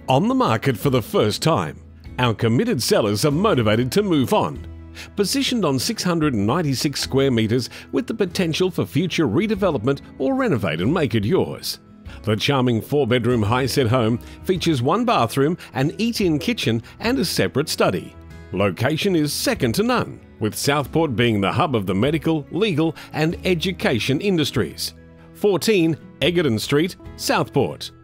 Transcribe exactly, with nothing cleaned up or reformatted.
On the market for the first time, our committed sellers are motivated to move on. Positioned on six hundred ninety-six square metres with the potential for future redevelopment or renovate and make it yours. The charming four-bedroom high-set home features one bathroom, an eat-in kitchen and a separate study. Location is second to none, with Southport being the hub of the medical, legal and education industries. fourteen Egerton Street, Southport.